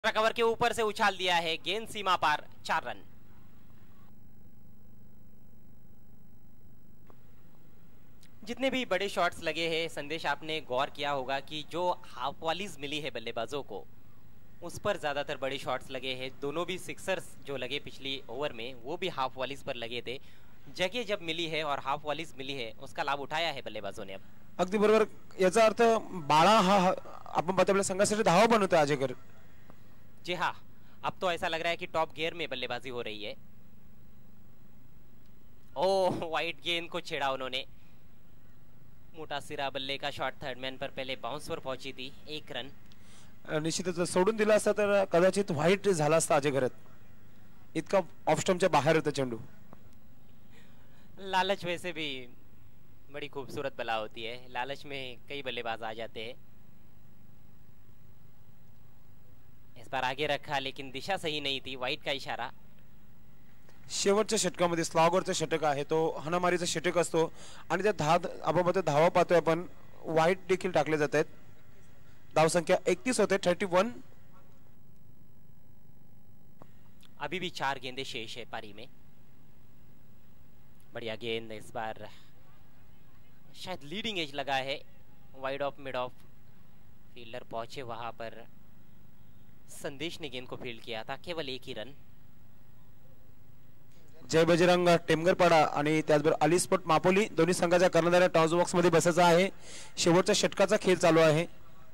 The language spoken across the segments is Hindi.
कवर के ऊपर से उछाल दिया है, गेंद सीमा पार, 4 रन। जितने भी बड़े शॉट्स लगे हैं संदेश, आपने गौर किया होगा कि जो हाफ वॉलीज मिली है बल्लेबाजों को उस पर ज्यादातर बड़े शॉट्स लगे हैं। दोनों भी सिक्सर्स जो लगे पिछली ओवर में वो भी हाफ वॉलीज पर लगे थे। जगह जब मिली है और हाफ वॉलीज मिली है उसका लाभ उठाया है बल्लेबाजों ने। अब अगदी बरोबर, याचा अर्थ बाळा हा आपण आपल्या संघासाठी धावा बनवतोय अजयकर। जी हाँ, अब तो ऐसा लग रहा है कि टॉप गियर में बल्लेबाजी हो रही है। ओह, वाइट गेंद को छेड़ा उन्होंने। मोटा सिरा बल्ले का शॉट थर्ड मैन पर पहले बाउंस पर पहुंची थी, 1 रन। निश्चितच सोडून दिला असता तर कदाचित व्हाईट झाला असता अजयकरत, इतका ऑफ स्टंपच्या बाहेर होता चेंडू। लालच वैसे भी बड़ी खूबसूरत बला होती है, लालच में कई बल्लेबाज आ जाते हैं। इस बार आगे रखा लेकिन दिशा सही नहीं थी, वाइट का इशारा। शेवटच्या षटकामध्ये स्लॉगरचा षटक आहे, तो हनामारीचा षटक असतो आणि त्या आपण धावा पाहतोय आपण, व्हाईट देखील टाकले जात आहेत। धाव संख्या 31 होते, 31। अभी भी 4 गेंदे शेष है पारी में। बढ़िया गेंद, इस बार शायद लीडिंग एज लगा है, wide of mid off. Fielder पहुंचे वहां पर, संदेश ने गेंद को फील्ड किया था, केवल 1 ही रन। जय बजरंग टेमगरपाडा आणि त्याचबरोबर अलिस्पोर्ट मापोली दोन्ही संघाच्या कर्णधार टॉस बॉक्स मध्ये बसायचा आहे। शेवटच्या षटकाचा खेळ चालू आहे।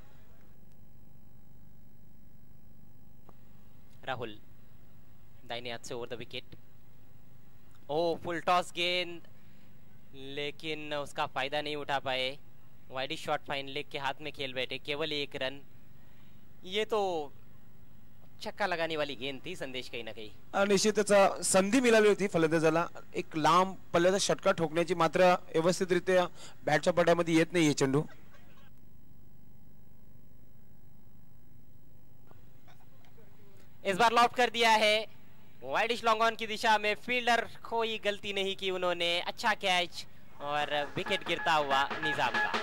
राहुल दाहिने हाथ से over the wicket. Oh, full toss गेंद, लेकिन उसका फायदा नहीं उठा पाए। वाइड शॉट फाइन लेग के हाथ में खेल बैठे, केवल 1 रन। ये तो छक्का लगाने वाली गेंद थी संदेश, कहीं ना कहीं निश्चितच संधी मिळाली होती फलंदाजाला एक लांब पल्ल्याचा षटका ठोकण्याची, मात्र व्यवस्थितरित्या बॅटच्या पट्ट्यामध्ये येत नाहीये चेंडू। इस बार लॉफ्ट कर दिया है, वाइडिश लॉन्ग ऑन की दिशा में। फील्डर कोई गलती नहीं की उन्होंने, अच्छा कैच और विकेट गिरता हुआ निजाम का।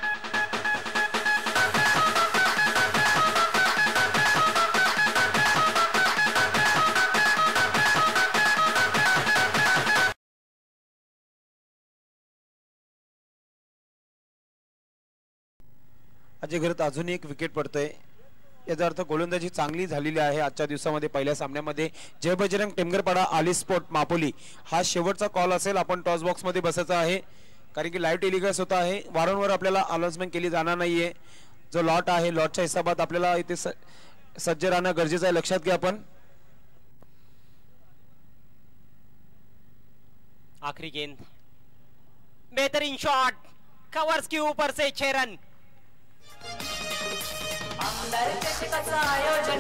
अजय घरत अजून एक विकेट पडतंय, याचा अर्थ गोलंदाजी चांगली झालेली आहे आजच्या दिवसामध्ये। पहिल्या सामन्यामध्ये जय बजरंग टेमगरपाडा अलिस्पोर्ट मापोली हा शेवटचा कॉल असेल। आपण टॉस बॉक्स मध्ये बसायचं आहे, कारण की लाईव्ह टेलिकास्ट होत आहे। वारंवार आपल्याला अनाउन्समेंट केली जाणार नाहीये। जो लॉट आहे, लॉटच्या हिसाबात आपल्याला इथे सज्ज राहणं गरजेचं आहे, लक्षात घ्या आपण। आखिरी गेंद, बेहतरीन शॉट, कवर्स के ऊपर से 6 रन। आयोजन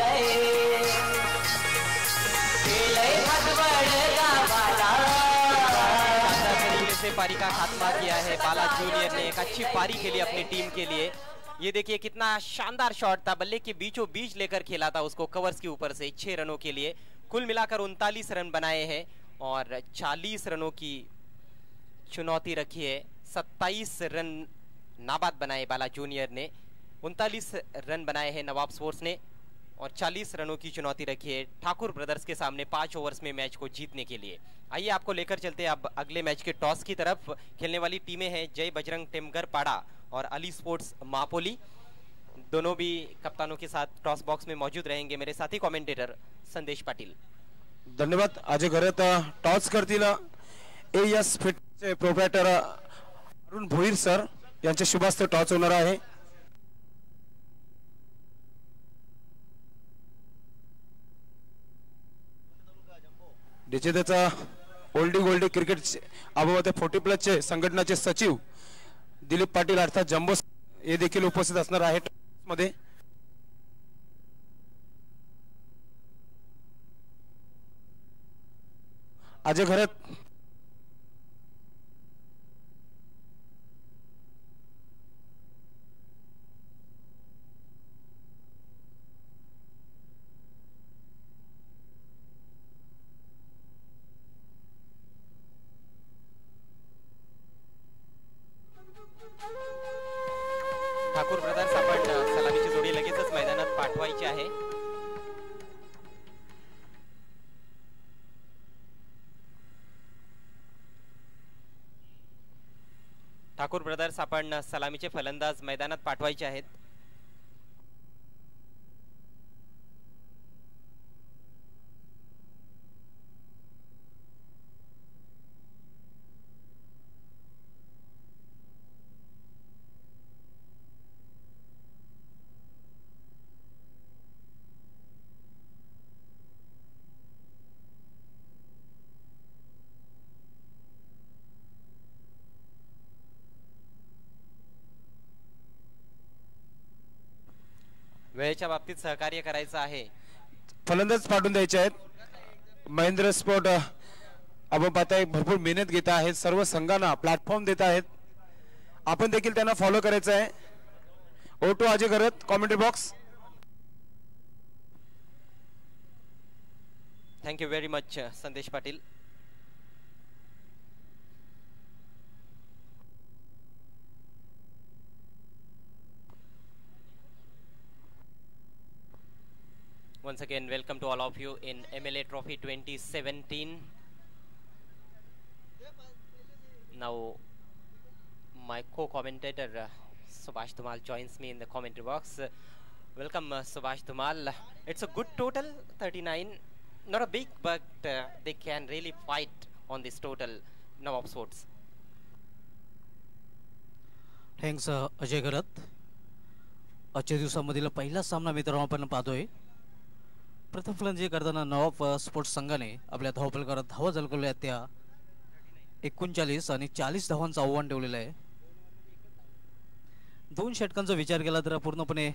से पारी का खात्मा किया है बाला जूनियर ने, एक अच्छी पारी खेली अपनी टीम के लिए। ये देखिए कितना शानदार शॉट था, बल्ले के बीचों बीच लेकर खेला था उसको कवर्स के ऊपर से 6 रनों के लिए। कुल मिलाकर 39 रन बनाए हैं और 40 रनों की चुनौती रखी है। 27 रन नाबाद बनाए बाला जूनियर ने, 39 रन बनाए हैं नवाब स्पोर्ट्स ने और 40 रनों की चुनौती रखी है ठाकुर ब्रदर्स के सामने 5 ओवर्स में मैच को जीतने के लिए। आइए आपको लेकर चलते हैं अब अगले मैच के टॉस की तरफ। खेलने वाली टीमें हैं जय बजरंग टेमगरपाडा और अली स्पोर्ट्स मापोली। दोनों भी कप्तानों के साथ टॉस बॉक्स में मौजूद रहेंगे मेरे साथी कमेंटेटर संदेश पाटिल। धन्यवाद। अजय घरत टॉस करतील एएस फिटचे प्रोप्रायटर अरुण भोईर सर यांच्या शुभास्ते टॉस होणार आहे। डिचेचा ओल्डी गोल्डी क्रिकेट अबाबत 40+ संघटनाचे सचिव दिलीप पाटील अर्थात जम्बो हे देखील उपस्थित असणार आहे मध्ये। अजय घरत ठाकुर ब्रदर्स आपण सलामीची जोडी लगेचच मैदानात पाठवायची आहे। ठाकूर ब्रदर्स आपण सलामीचे फलंदाज मैदानात पाठवायचे आहेत. वेळेच्या बाबतीत सहकार्य करायचं आहे. फलंदाज पाठवून द्यायचे आहेत. महेंद्र स्पोर्ट आपण पाहताय भरपूर मेहनत घेत आहेत, सर्व संघांना प्लॅटफॉर्म देत आहेत. आपण देखील त्यांना फॉलो करायचं आहे. ओटो अजय करत commentary box. Thank you very much Sandesh Patil. Once again, welcome to all of you in MLA Trophy 2017. Now, my co-commentator Subhash Dhumal joins me in the commentary box. Welcome, Subhash Dhumal. It's a good total, 39. Not a big, but they can really fight on this total. Nawab Sports. Thanks, Ajay Garat. आजच्या दिवसामधील पहिला सामना मित्रांनो आपण पाहतोय. प्रथम फलंदाजी करताना नवाब स्पोर्ट्स संघाने आपल्या धावफल करत धावा झळकवल्या त्या 39 आणि 40 धावांचं आव्हान ठेवलेलं आहे. 2 षटकांचा विचार केला तर पूर्णपणे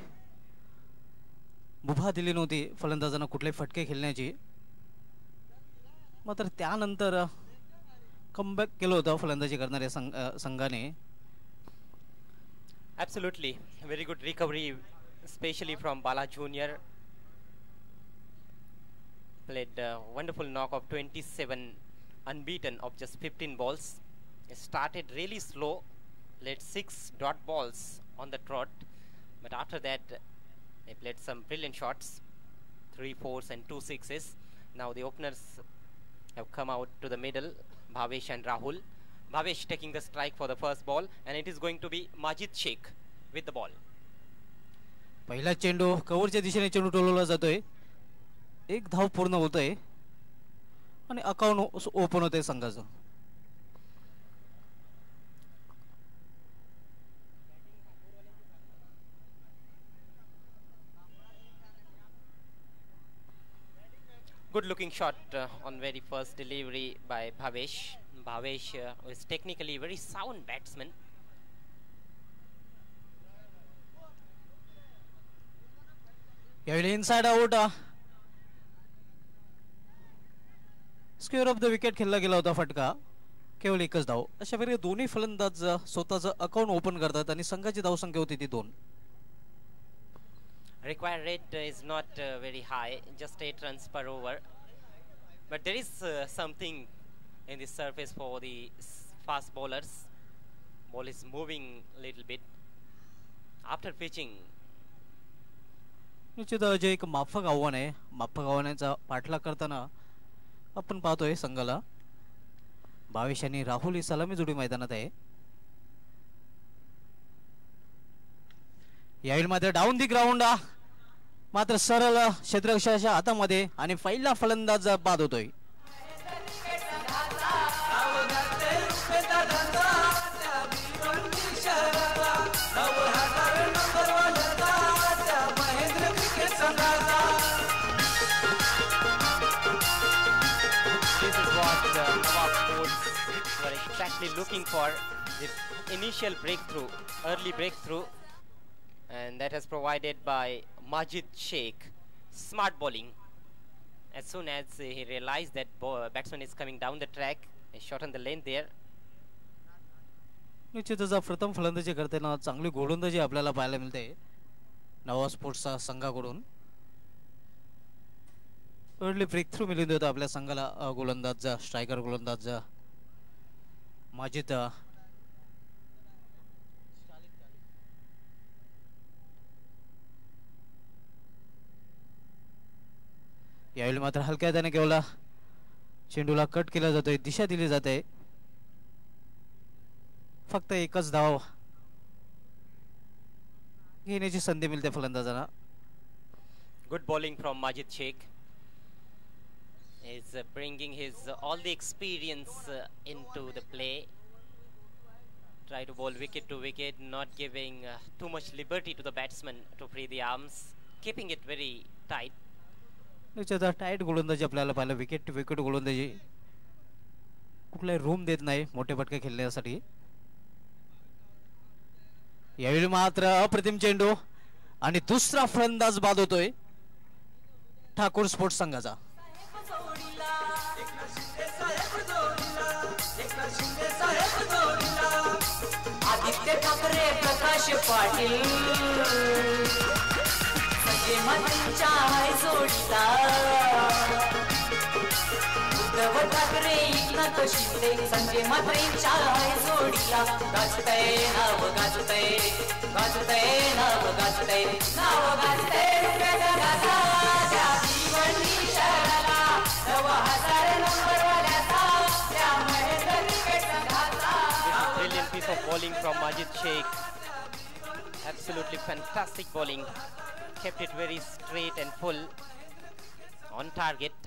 मुभा दिली नव्हती फलंदाजांना कुठले फटके खेळण्याची. मात्र त्यानंतर कमबॅक केलं होतं फलंदाजी करणाऱ्या संघाने. Absolutely, very good recovery, especially from Bala Junior. Played a wonderful knock of 27 unbeaten of just 15 balls. It started really slow, led 6 dot balls on the trot, but after that they played some brilliant shots, 3 4s and 2 6s. Now the openers have come out to the middle, Bhavesh and Rahul. Bhavesh taking the strike for the first ball, and it is going to be Majid Sheikh with the ball. पहिला चेंडू कव्हरच्या दिशेने चेंडू टोलवला जातोय. 1 धाव पूर्ण होतोय आणि अकाउंट ओपन होतंय संघाचं. Good looking shot on very first delivery by Bhavesh. Bhavesh is technically very sound batsman. यावेळी inside out square of the wicket खेळला गेला होता फटका. केवळ 1च धाव. अशा प्रकारे दोन्ही फलंदाज स्वतःचं अकाउंट ओपन करतात आणि संघाची धावसंख्या होती ती 2. Required rate is not very high, just 8 runs per over, but there is something in the surface for the fast bowlers. Ball is moving a little bit after pitching. निश्चित जे एक माफक आव्हान आहे. माफक आव्हानाचा पाठलाग करताना आपण पाहतोय संघाला भावेश आणि राहुल ही सलामी जोडी मैदानात आहे. यावेळी मात्र डाऊन दी ग्राउंड मात्र सरळ क्षेत्ररक्षकाच्या हातामध्ये आणि पहिला फलंदाज बाद होतोय. Exactly looking for this initial breakthrough, early breakthrough, and that is provided by Majid Sheikh. Smart bowling. As soon as he realized that batsman is coming down the track, he shortened the lane there. निश्चितच प्रथम फलंदाजी करताना चांगली गोलंदाजी आपल्याला पाहायला मिळते नवा स्पोर्ट्सचा संघाकडून. अर्ली ब्रेक थ्रू मिळून देतो आपल्या संघाला गोलंदाज स्ट्रायकर गोलंदाज माजिद. यावेळी मात्र हलक्या हाताने केवळ चेंडूला कट केला जातोय, दिशा दिली जाते. फक्त एकच धाव घेण्याची संधी मिळते फलंदाजांना. Good bowling from Majid Sheikh. Is bringing his all the experience into the play. Try to bowl wicket to wicket, not giving too much liberty to the batsman to free the arms, keeping it very tight. निश्चितच टाईट गोलंदाजी आपल्याला पाहिलं. विकेट टू विकेट गोलंदाजी कुठलाही रूम देत नाही मोठे फटके खेळण्यासाठी. यावेळी मात्र अप्रतिम चेंडू आणि दुसरा फलंदाज बाद होतोय ठाकूर स्पोर्ट्स संघाचा. आदित्य ठाकरे, प्रकाश पाटील, संजय मात्रेंच्या हाय जोडीला. उद्धव ठाकरे, एकनाथ शिंदे, संजय मात्रेंच्या हाय जोडीला. गाजतय नाव, गाजतय गाजतय नाव, गाजतय नाव, गाजतय जगाचा त्या भिवंडी शहराला. 9000 नंबर वाल्याचा त्या महेंद्र क्रिकेट संघाचा. Brilliant piece of bowling from Majid Sheikh. Absolutely fantastic bowling. Kept it very straight and full on target.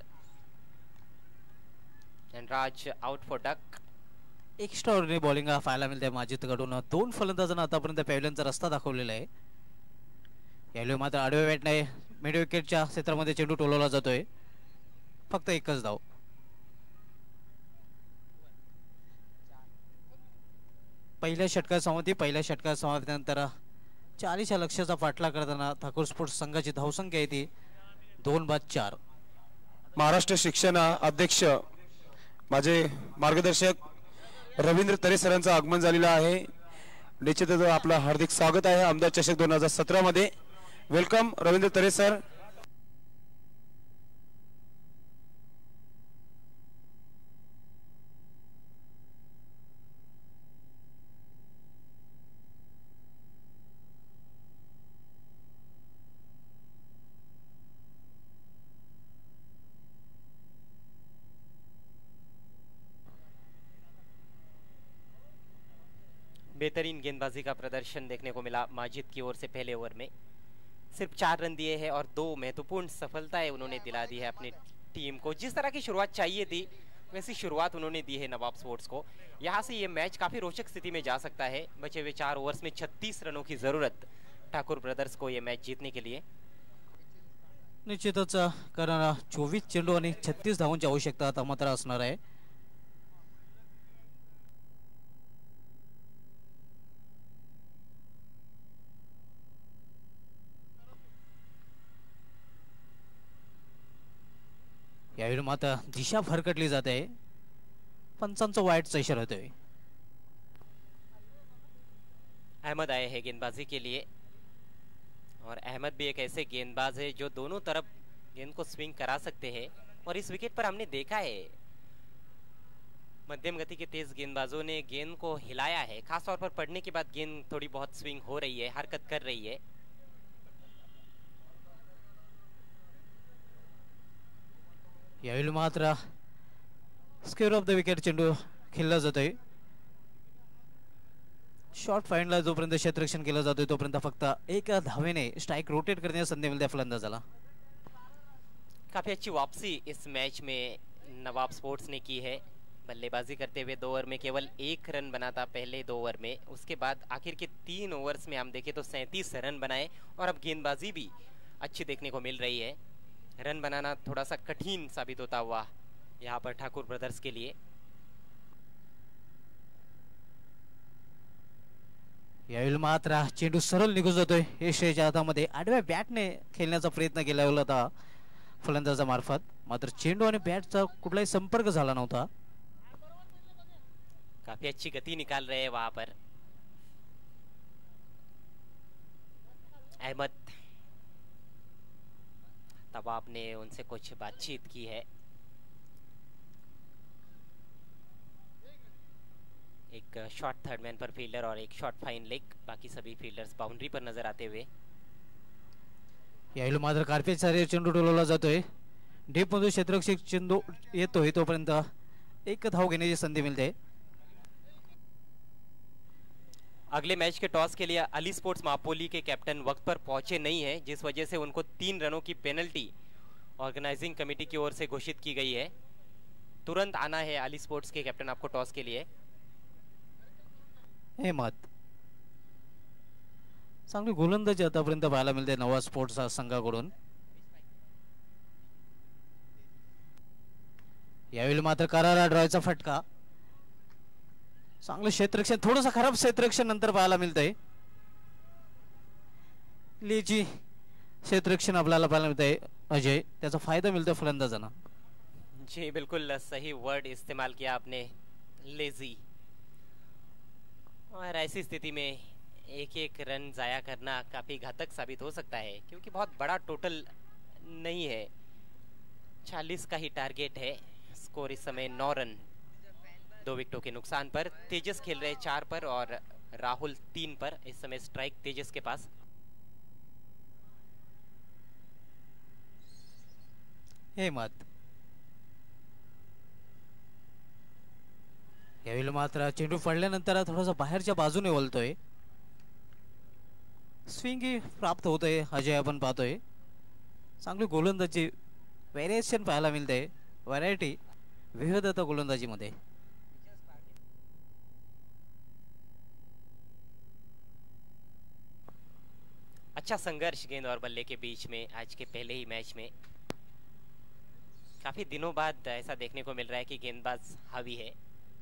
And Raj out for duck. Extraordinary bowling पाहायला मिळते माजिद कडून. 2 फलंदाजांना आतापर्यंत पॅव्हलियनचा रस्ता दाखवलेला आहे. यावेळी मात्र आडव्या बॅटने मिड विकेटच्या क्षेत्रामध्ये चेंडू टोलवला जातोय. फक्त एकच धाव. पहिल्या षटकासमाप्तीनंतर 40 लक्षाचा पाठलाग करताना ठाकूर स्पोर्ट्स संघाची धावसंख्या आहे ती 2/4. महाराष्ट्र शिक्षण अध्यक्ष माझे मार्गदर्शक रवींद्र तरे सरांचं आगमन झालेलं आहे. निश्चितच आपलं हार्दिक स्वागत आहे आमदार चषक 2017 मध्ये. वेलकम रवींद्र तरे सर. बेहतरीन गेंदबाजी का प्रदर्शन देखने को मिला माजिद की ओर से. पहले ओवर में सिर्फ 4 रन दिए हैं और 2 महत्वपूर्ण सफलताएं उन्होंने दिला दी है अपनी टीम को. जिस तरह की शुरुआत चाहिए थी वैसी शुरुआत उन्होंने दी है नवाब स्पोर्ट्स को. यहां से ये मैच काफी रोचक स्थिति में जा सकता है. बचे हुए 4 ओवर्स में 36 रनों की जरूरत ठाकुर ब्रदर्स को ये मैच जीतने के लिए. निश्चितच कारण 24 चेंडू आणि 36 धावांची आवश्यकता आता मात्र असणार आहे. यावेळी मात्र दिशा भरकटली जाते. पंचांचा वाईटचा इशारा होतोय. अहमद आए हैं गेंदबाजी के लिए और अहमद भी एक ऐसे गेंदबाज है जो दोनों तरफ गेंद को स्विंग करा सकते हैं. और इस विकेट पर हमने देखा है मध्यम गति के तेज गेंदबाजों ने गेंद को हिलाया है. खासतौर पर पड़ने के बाद गेंद थोड़ी बहुत स्विंग हो रही है, हरकत कर रही है. यावेळी मात्र स्क्वेअर ऑफ द विकेट चेंडू खेळला जातोय. शॉर्ट फाइंडला जोपर्यंत क्षेत्ररक्षण केलं जातोय तोपर्यंत फक्त 1 धावेने स्ट्राइक रोटेट करण्याची संधी मिळते फलंदाजाला. काफी अच्छी वापसी इस मैच में नवाब स्पोर्ट्स ने की है. बल्लेबाजी करते हुए 2 ओवर में केवल 1 रन बना था पहले 2 ओवर में. उसके बाद आखिर के 3 ओवर्स में हम देखें तो 37 रन बनाए और अब गेंदबाजी भी अच्छी देखने को मिल रही है. रन बनाना थोड़ा सा कठिन साबित होता हुआ यहाँ पर ठाकुर ब्रदर्स के लिए. यावेळी मात्र चेंडू सरळ निघून जातोय. यशच्या हातामध्ये आडव्या बॅटने खेळण्याचा प्रयत्न केला होता फलंदाजामार्फत. मात्र चेंडू आणि बॅटचा कुठलाही संपर्क झाला नव्हता. काफी अच्छी गति निकाल रहे हैं वहां पर अहमद. तवाब ने उनसे कुछ बातचीत की है. एक शॉट थर्ड मैन पर फील्डर और एक शॉट फाइन लेग. बाकी सभी फील्डर्स बाउंड्री पर नजर आते हुए. यावेळी मात्र कार्पेट सारे चेंडू डोलवला जातोय. डीप मधून क्षेत्ररक्षक चेंडू येतोय तोपर्यंत 1 धाव घेण्याची संधी मिळते. अगले मैच के टॉस के लिए अली स्पोर्ट्स मापोली के कैप्टन वक्त पर पहुंचे नहीं है, जिस वजह से उनको 3 रनों की पेनल्टी ऑर्गेनाइजिंग कमेटी की ओर से घोषित की गई है। तुरंत आना है अली स्पोर्ट्स के कैप्टन आपको टॉस के लिए। हेमत चांगली गोलंदाजी आतापर्यंत पाहायला मिळते नवा स्पोर्ट्स संघाकडून। यावेळी मात्र करारा ड्रॉयचा फटका, चांगलं क्षेत्ररक्षण, थोडंसं खराब क्षेत्ररक्षण नंतर पाहायला मिळतंय। लीची क्षेत्ररक्षण आपल्याला पाहायला मिळतंय अजय, त्याचा फायदा मिळतोय फलंदाजांना। जी बिल्कुल सही वर्ड इस्तेमाल किया आपने, लेजी। और ऐसी स्थिति में एक एक रन जाया करना काफी घातक साबित हो सकता है, क्योंकि बहुत बड़ा टोटल नहीं है, 40 का ही टारगेट है। स्कोर इस समय 9 रन 2 विकेटों के नुकसान पर। तेजस खेल रहे 4 पर और राहुल 3 पर। इस समय स्ट्राइक तेजस के पास। हेमत यावेळी मात्र चेंडू पडल्यानंतर थोडासा बाहेरच्या बाजूने वळतोय, स्विंग प्राप्त होतोय अजय आपण पाहतोय। चांगली गोलंदाजी व्हेरिएशन पाहायला मिळते, व्हरायटी विविधता गोलंदाजीमध्ये। अच्छा संघर्ष गेंद और बल्ले के बीच में आज के पहले ही मैच में। काफी दिनों बाद ऐसा देखने को मिल रहा है कि गेंदबाज हावी है।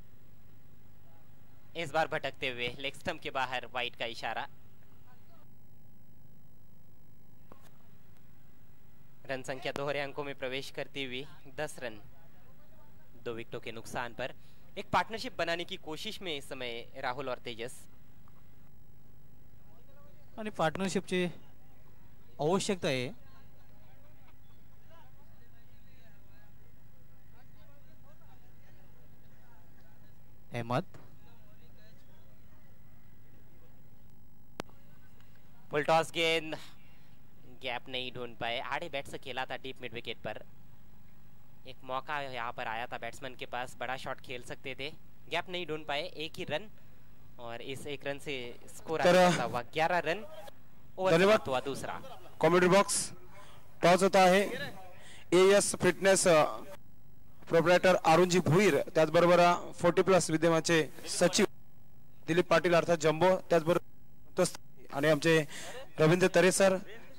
इस बार भटकते हुए लेग स्टंप के बाहर वाइड का इशारा। रन संख्या दोहरे अंकों में प्रवेश करती हुई 10 रन 2 विकेटों के नुकसान पर। एक पार्टनरशिप बनाने की कोशिश में इस समय राहुल और तेजस। आणि पार्टनरशिपची आवश्यकता आहे। अहमद फुल टॉस गेंद, गैप नहीं ढूंढ पाए। आड़े बैट से खेला था डीप मिड विकेट पर। एक मौका यहाँ पर आया था बैट्समैन के पास, बड़ा शॉट खेल सकते थे, गैप नहीं ढूंढ पाए। एक ही रन और इस 1 रन से स्कोर हुआ 11 रन। धन्यवाद। हुआ दूसरा कॉमेंट्री बॉक्स टॉस होता है। एएस फिटनेस प्रोप्रायटर अरुणजी भुईर, त्याचबरोबर 40+ विद्यमानचे सचिव दिलीप पाटील अर्थात जम्बो, त्याचबरोबर आणि आमचे रवींद्र तरे सर।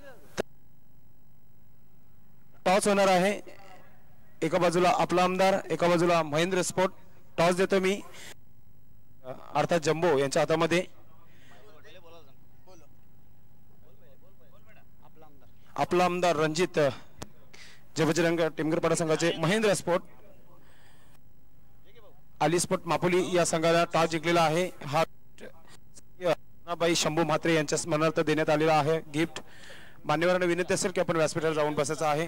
टॉस होणार आहे, एका बाजूला आपला आमदार, एका बाजूला महेंद्र स्पोर्ट। टॉस देतो मी अर्थात जम्बो यांच्या हातामध्ये। आपला आमदार रणजित जबजरंग टिमगरपाडा संघाचे, महेंद्र स्पोर्ट अली स्पोर्ट मापोली या संघाला टॉस जिंकलेला आहे। हा बाई शंभू म्हात्रे यांच्या स्मरणार्थ देण्यात आलेला आहे गिफ्ट। मान्यवरांना विनंती असेल की आपण व्यासपीठावर जाऊन बसायचं आहे।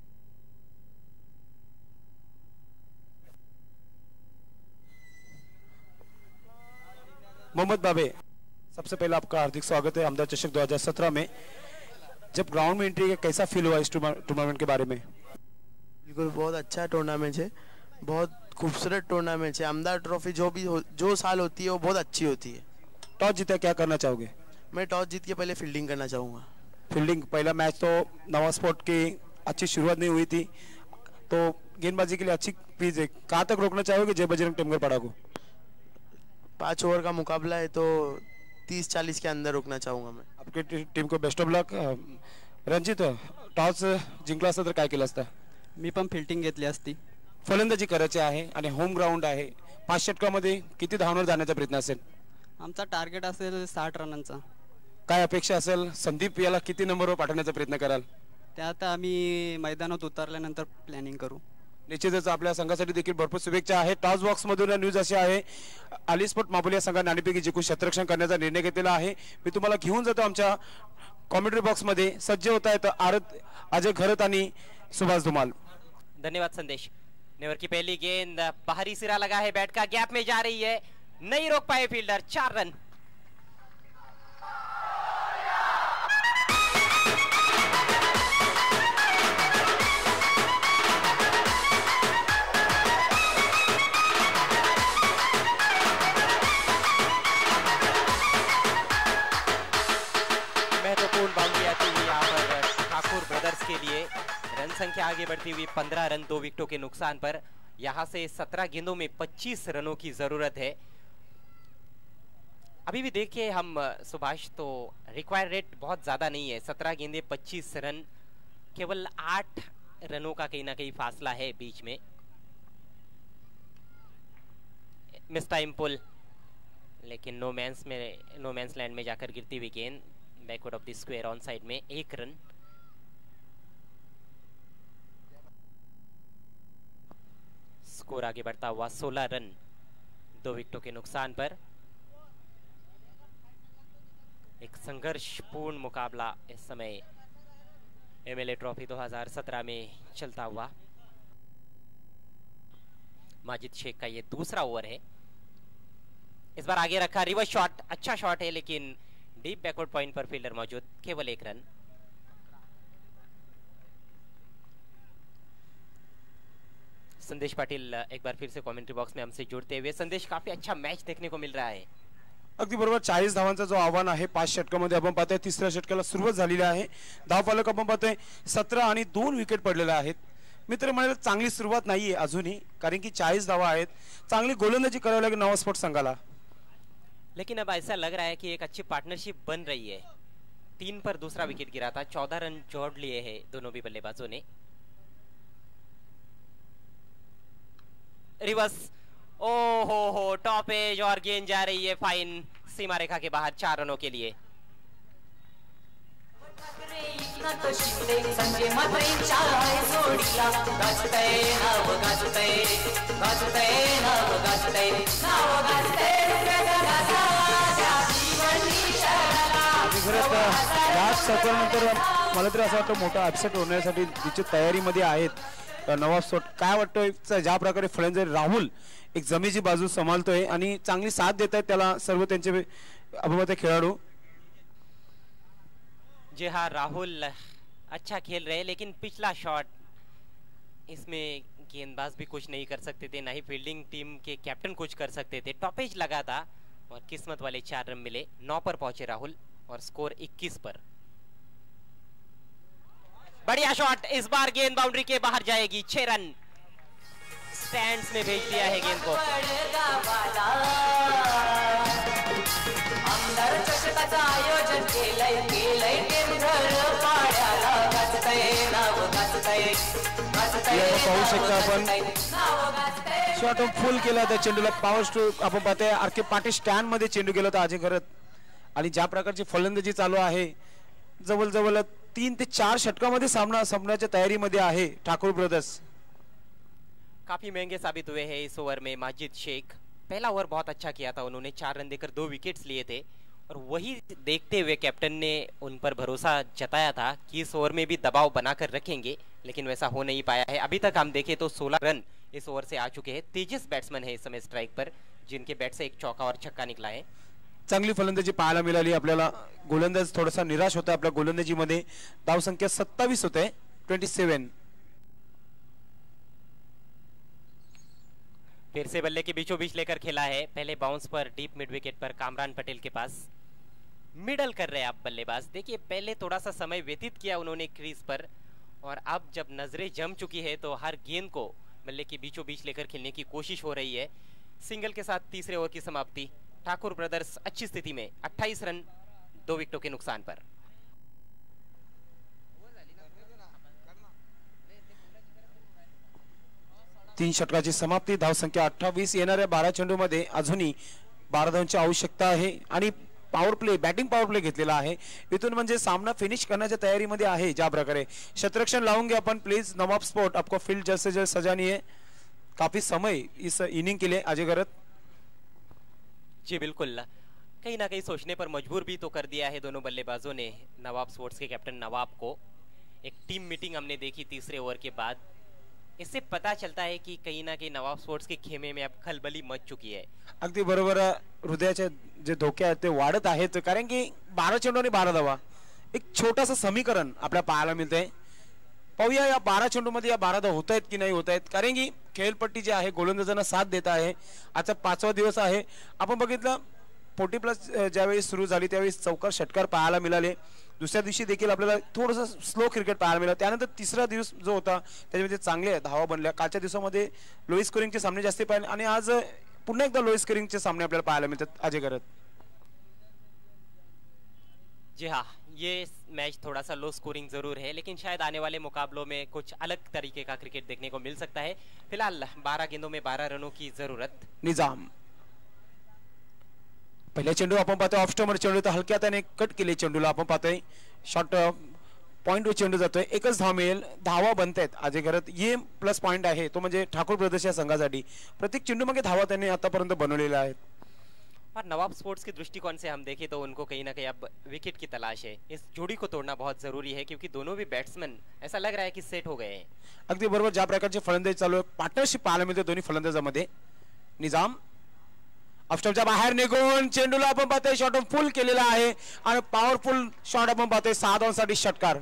मोहम्मद बाबे, सबसे पहले आपका हार्दिक स्वागत है आमदार चषक 2017 में। जब ग्राउंड में एंट्री, कैसा फील हुआ इस टूर्नामेंट के बारे में? बिल्कुल बहुत अच्छा टूर्नामेंट है, बहुत खूबसूरत टूर्नामेंट है। आमदार ट्रॉफी जो साल होती है वो बहुत अच्छी होती है। टॉस जीता क्या करना चाहोगे? मैं टॉस जीत के पहले फील्डिंग करना चाहूँगा। फील्डिंग, पहला मैच तो नवा स्पोर्ट की अच्छी शुरुआत नहीं हुई थी, तो गेंदबाजी के लिए अच्छी पीच है। कहाँ तक रोकना चाहोगे जय बजरंग टिमगरपाड़ा को? 5 ओवर का मुकाबला है तो 30-40 के अंदर रोकना चाहूँगा मैं। आपकी टीम को best of luck. Ranjit, toss जिंकला असता तर काय केलं असतं? मी पण फील्डिंग घेतली असती। फलंदाजी करायची आहे आणि होम ग्राउंड आहे। 5 षटकामध्ये किती धावांवर जाण्याचा प्रयत्न असेल? आमचा टार्गेट असेल 60 रनांचा। काय अपेक्षा असेल? संदीप याला किती नंबरवर पाठवण्याचा प्रयत्न कराल? त्यात आम्ही मैदानात उतरल्यानंतर प्लॅनिंग करू। निश्चितच आपल्या संघासाठी देखील भरपूर शुभेच्छा आहे। टॉस बॉक्स मधून न्यूज अशी आहे, अली स्पोर्ट मापोली या संघाने नाणेफेकी जिंकून क्षेत्ररक्षण करण्याचा निर्णय घेतलेला आहे। मी तुम्हाला घेऊन जातो आमच्या कॉमेंट्री बॉक्स मध्ये। सज्ज होत आहेत अजय घरत आणि सुभाष धुमाल। धन्यवाद संदेश। नेवर की पहली गेंद, बाहरी सिरा लगा है, बैट का गैप में जा रही है, नहीं रोक पाए फील्डर। 4 रन। संख्या आगे बढ़ती हुई 15 रन 2 विकेटों के नुकसान पर। यहां से 17 गेंदों में 25 रनों की जरूरत है। अभी भी देखिए हम सुभाष, तो रिक्वायर रेट बहुत ज्यादा नहीं है, 17 गेंदे 25 रन, केवल 8 रनों का कहीं ना कहीं फासला है बीच में। मिस टाइम पुल, लेकिन नो मैंस लैंड में जाकर गिरती हुई गेंद backward of the square on side में 1 रन। स्कोर आगे बढ़ता हुआ 16 रन 2 विकेटों के नुकसान पर। एक संघर्षपूर्ण मुकाबला इस समय एमएलए ट्रॉफी 2017 में चलता हुआ। माजिद शेख का ये दूसरा ओवर है। इस बार आगे रखा, रिवर्स शॉट, अच्छा शॉट है लेकिन डीप बैकवर्ड पॉइंट पर फील्डर मौजूद, केवल 1 रन। संदेश पाटिल एक बार फिर से कमेंट्री बॉक्स में हमसे जुड़ते हुए। संदेश, काफी अच्छा मैच देखने को मिल रहा है। अगदी बरोबर, 40 धावांचा जो आव्हान आहे 5 षटकामध्ये आपण पाहतोय, तिसऱ्या षटकाला सुरुवात झालेली आहे। धावफलक आपण पाहतोय 17 आणि 2 विकेट पडलेल्या आहेत। मित्र म्हणाले चांगली सुरुवात नाहीये अजूनही, कारण की 40 धावा आहेत, चांगली गोलंदाजी करावी लागेल नवा स्पोर्ट संघाला। लेकिन अब ऐसा लग रहा है कि एक अच्छी पार्टनरशिप बन रही है। 3 पर दूसरा विकेट गिरा था, 14 रन जोड़ लिए हैं दोनों भी बल्लेबाजों ने। रिवर्स, ओ हो, टॉप एज और गेंद जा रही है फाइन, सीमा रेखा के बाहर 4 रनों के लिए। संजय मात्रेंच्या जोडीला गाजतय नाव, गाजतय गाजतय नाव, गाजतय नाव, गाजतय राज सरकारनंतर मला तरी असं वाटतं मोठा अपसेट होण्यासाठी तिची तयारीमध्ये आहेत नवाब स्पोर्ट। काय वाटतं ज्या प्रकारे फलंदाज राहुल एक जमेची बाजू सांभाळतोय आणि चांगली साथ देत आहेत त्याला सर्व त्यांचे अभिमत खेळाडू। जी हाँ, राहुल अच्छा खेल रहे, लेकिन पिछला शॉट, इसमें गेंदबाज भी कुछ नहीं कर सकते थे, ना ही फील्डिंग टीम के कैप्टन कुछ कर सकते थे। टॉपेज लगा था और किस्मत वाले 4 रन मिले। 9 पर पहुंचे राहुल और स्कोर 21 पर। बढ़िया शॉट, इस बार गेंद बाउंड्री के बाहर जाएगी, 6 रन। स्टैंड्स में भेज दिया है गेंद को। आमदार चषकाचं आयोजन केलंय, केलंय टेमघर पाड्याला, गाजतय नाव, गाजतय गाजतय पाहू शकता आपण नाव, गाजतय। शॉट फुल केला त्या चेंडूला, पॉवर स्ट्रोक आपण पाहतोय। आरके पाटील स्टँड मध्ये चेंडू गेला होता अजय घरत, आणि ज्या प्रकारची फलंदाजी चालू आहे, जवळ 3 ते 4 षटकामध्ये सामना संपण्याच्या तयारीमध्ये आहे ठाकुर ब्रदर्स। काफी महंगे साबित हुए हैं इस ओवर में माजिद शेख। पहला ओवर बहुत अच्छा किया था उन्होंने, 4 रन देकर 2 विकेट्स लिए थे, और वही देखते हुए कैप्टन ने उन पर भरोसा जताया था कि इस ओवर में भी दबाव बनाकर रखेंगे, लेकिन वैसा हो नहीं पाया है। अभी तक हम देखें तो 16 रन इस ओवर से आ चुके हैं। तेजस बैट्समैन है इस समय स्ट्राइक पर, जिनके बैट से एक चौका और छक्का निकला है। चांगली फलंदाजी पाहायला मिळाली आपल्याला। गोलंदाज थोडासा निराश होता आपल्या गोलंदाजीमध्ये। धाव संख्या 27 होते, 27। फिर से बल्ले के बीचों बीच लेकर खेला है, पहले बाउंस पर डीप मिड विकेट पर कामरान पटेल के पास। मिडल कर रहे हैं आप बल्लेबाज। देखिए पहले थोड़ा सा समय व्यतीत किया उन्होंने क्रीज पर, और अब जब नजरें जम चुकी है तो हर गेंद को बल्ले के बीचों बीच लेकर खेलने की कोशिश हो रही है। सिंगल के साथ तीसरे ओवर की समाप्ति। ठाकुर ब्रदर्स अच्छी स्थिति में, 28 रन 2 विकेटों के नुकसान पर। 3 षटकाची समाप्ती, धाव संख्या 28। येणाऱ्या 12 चेंडूमध्ये अजूनही 12 धावांची आवश्यकता आहे आणि power play, batting power play घेतलेला आहे। इथून म्हणजे सामना फिनिश करण्याच्या तयारीमध्ये आहे। ज्या प्रकारे शतरक्षण लावूंगे अपन प्लीज नवाब स्पोर्ट, आपको फील्ड जल्द से जल्द सजानी है। काफी समय इस इनिंग के लिए अजय गरत। जी बिल्कुल, कहीं ना कहीं सोचने पर मजबूर भी तो कर दिया है दोनों बल्लेबाजों ने नवाब स्पोर्ट्स के कैप्टन नवाब को। एक टीम मीटिंग हमने देखी तीसरे ओवर के बाद, इससे पता चलता है कि कहीं ना कहीं नवाब स्पोर्ट्स के खेमे में अब खलबली मच चुकी है। अगदी बरोबर, हृदयाचे जे धोके आहेत ते वाढत आहेत, कारण की 12 चेंडू आणि 12 धावा, एक छोटासा समीकरण आपल्याला पाहायला मिळतंय। पाहूया या 12 चेंडूमध्ये या 12 धावा होत आहेत की नाही होत आहेत, कारण की खेळपट्टी जी आहे गोलंदाजांना साथ देत आहे। आजचा 5वा दिवस आहे। आपण बघितलं 40 प्लस ज्यावेळी सुरू झाली त्यावेळी चौकार षटकार पाहायला मिळाले, दुसऱ्या दिवशी देखील आपल्याला थोडंसं स्लो क्रिकेट पाहायला मिळालं. त्यानंतर तिसरा दिवस जो होता त्याच्यामध्ये चांगले धावा बनल्या. कालच्या दिवसामध्ये लो स्कोरिंगचे सामने जास्त पाहिले आणि आज पुन्हा एकदा लो स्कोरिंगचे सामने आपल्याला पाहायला मिळतात अजय करत. जी हाँ, ये मैच थोड़ा सा लो स्कोरिंग जरूर है, लेकिन शायद आने वाले मुकाबलों में कुछ अलग तरीके का क्रिकेट देखने को मिल सकता है. फिलहाल 12 गेंदों में 12 रनों की जरूरत. निजाम पहिला चेंडू आपण पाहतोय ऑफ स्टॉमर चेंडू, तर हलक्या हाताने कट केले चेंडूला आपण पाहतोय. शॉर्ट पॉइंट वर चेंडू जातोय. एकच धाव मिळेल. धावा बनतायत अजय करत. ये प्लस पॉइंट आहे तो म्हणजे ठाकूर ब्रदर्स या संघासाठी. प्रत्येक चेंडू मागे धावा त्यांनी आतापर्यंत बनवलेल्या आहेत. और नवाब स्पोर्ट्स के दृष्टिकोन से हम देखें तो उनको कहीं ना कहीं अब विकेट की तलाश है. इस जोड़ी को तोड़ना बहुत जरूरी है क्योंकि दोनों भी बैट्समैन ऐसा लग रहा है कि सेट हो गए हैं. अगदी बरोबर ज्या प्रकारचे फलंदाजी चालू आहे, पार्टनरशिप पाहायला मिळते दोन्ही फलंदाजामध्ये. निजाम ऑफस्टॉपच्या बाहेर निघून चेंडूला आपण पाहतोय शॉट फुल केलेला आहे आणि पॉवरफुल शॉट आपण पाहतोय. 6 धावांसाठी षटकार.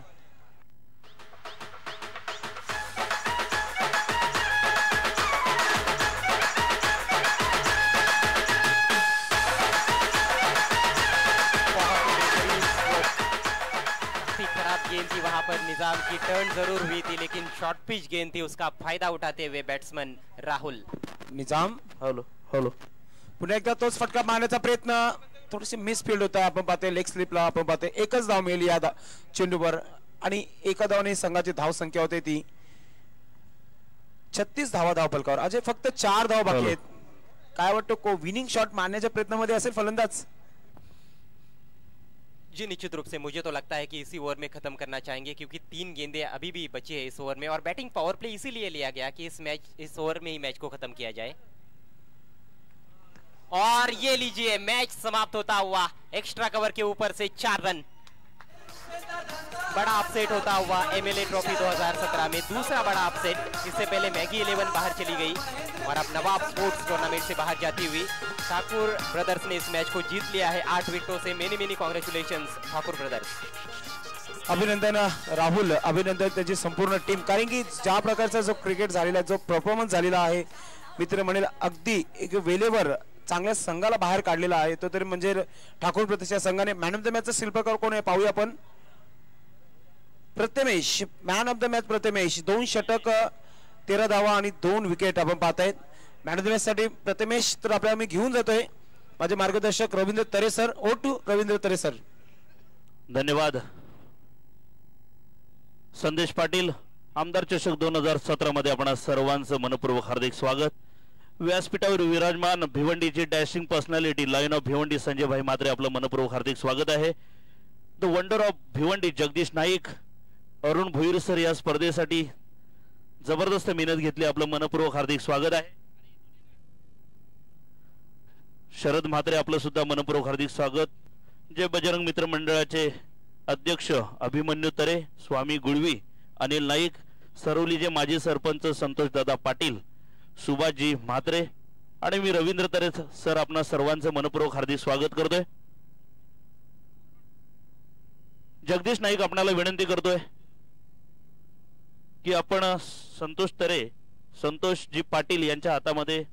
गेंद थी वहां पर, निजाम की टर्न जरूर हुई थी लेकिन शॉर्ट पिच गेंद थी, उसका फायदा उठाते हुए batsman Rahul. Nizam hello hello पुन्हा एकदा तोच फटका मारण्याचा प्रयत्न. थोडीशी मिसफील्ड होता आपण पाहतोय. लेग स्लिपला आपण पाहतोय. एकच धाव मिळाली या चेंडूवर आणि एका धावाने संघाची धाव संख्या होते ती 36 धावा धाव फलकावर. अजय फक्त 4 धावा बाकी आहेत. काय वाटतं को विनिंग शॉट मारण्याच्या प्रयत्नामध्ये असेल फलंदाज? जी निश्चित रूप से मुझे तो लगता है कि इसी ओवर में खत्म करना चाहेंगे क्योंकि 3 गेंदें अभी भी बची है इस ओवर में और बैटिंग पावर प्ले इसीलिए लिया गया कि इस ओवर में ही मैच को खत्म किया जाए. और ये लीजिए मैच समाप्त होता हुआ एक्स्ट्रा कवर के ऊपर से 4 रन. बड़ा अपसेट होता हुआ एमएलए ट्रॉफी 2017 में दूसरा बड़ा अपसेट. इससे पहले मैगी 11 बाहर चली गई और अब नवाब स्पोर्ट्स टूर्नामेंट से बाहर जाती हुई ठाकुर ब्रदर्स ने इस मैच को जीत लिया है 8 विकेटों से. Many congratulations Thakur brothers. अभिनंदन राहुल, अभिनंदन त्याची संपूर्ण टीम. कारण की ज्या प्रकारचा जो क्रिकेट झालेला आहे, जो परफॉर्मन्स झालेला आहे, मित्र म्हणेल अगदी एक वेळेवर चांगल्या संघाला बाहेर काढलेला आहे तो तरी म्हणजे ठाकूर ब्रदर्स या संघाने. मॅन ऑफ द मॅचचा शिल्पकार कोण आहे पाहूया आपण. Prathamesh man of the match. Prathamesh 2 षटक 13 धावा आणि 2 विकेट आपण पाहतायत. मॅन ऑफ द मॅच साठी प्रथमेश तर आपल्याला मी घेऊन जातोय माझे मार्गदर्शक रवींद्र तरे सर. ओ टू रवींद्र तरे सर. धन्यवाद. संदेश पाटील, आमदार चषक 2017 मध्ये आपण सर्वांचं मनपूर्वक हार्दिक स्वागत. व्यासपीठावर विराजमान भिवंडीची dashing personality lion of Bhiwandi Sanjay भाई मात्रे आपलं मनपूर्वक हार्दिक स्वागत आहे. The wonder of Bhiwandi Jagdish Naik, Arun Bhoir sir या स्पर्धेसाठी जबरदस्त मेहनत घेतली, आपलं मनपूर्वक हार्दिक स्वागत आहे. शरद म्हात्रे आपलं सुद्धा मनपूर्वक हार्दिक स्वागत. जय बजरंग मित्र मंडळाचे अध्यक्ष अभिमन्यू तरे, स्वामी गुळवी, अनिल नाईक, सरोलीचे माजी सरपंच संतोष दादा पाटील, सुभाषजी म्हात्रे आणि मी रवींद्र तरे सर आपणा सर्वांचं मनपूर्वक हार्दिक स्वागत करतोय. जगदीश नाईक आपणाला विनंती करतोय की आपण संतोष तरे, संतोषजी पाटील यांच्या हातामध्ये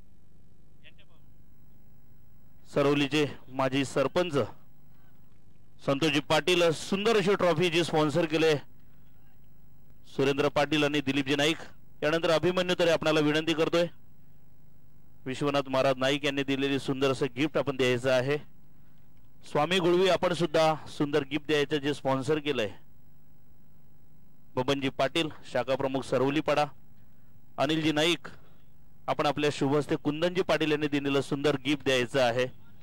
सरोलीचे माजी सरपंच संतोषजी पाटील सुंदर अशी ट्रॉफी जी स्पॉन्सर केले सुरेंद्र पाटील आणि दिलीपजी नाईक. यानंतर अभिमन्यू तरे आपल्याला विनंती करतोय विश्वनाथ महाराज नाईक यांनी दिलेली सुंदर असं गिफ्ट आपण द्यायचं आहे. स्वामी गुळवी आपण सुद्धा सुंदर गिफ्ट द्यायचं जे स्पॉन्सर केलंय. बबनजी पाटील शाखा प्रमुख सरवलीपाडा, अनिलजी नाईक आपण आपल्या शुभ हस्ते कुंदनजी पाटील यांनी दिलेलं सुंदर गिफ्ट द्यायचं आहे.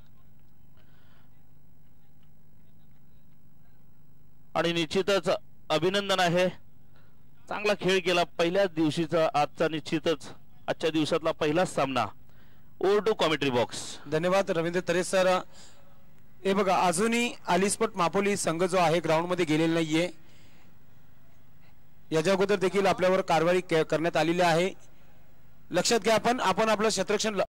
आणि निश्चितच अभिनंदन आहे, चांगला खेळ केला पहिल्याच दिवशीचा. आजचा निश्चितच आजच्या दिवसातला पहिलाच सामना. Over to commentary box. धन्यवाद रवींद्र तरे सर. हे बघा अजूनही आलिस्पोर्ट मापोली संघ जो आहे ग्राउंड मध्ये गेलेला नाहीये. याच्या अगोदर देखील आपल्यावर कारवाई करण्यात आलेली आहे. लक्षात घ्या आपण आपलं क्षेत्ररक्षण